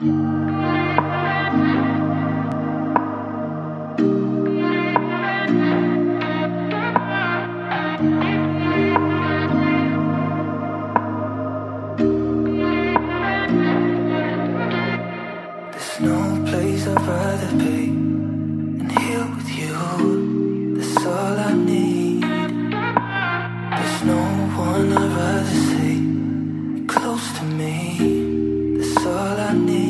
There's no place I'd rather be than here with you. That's all I need. There's no one I'd rather see close to me. That's all I need.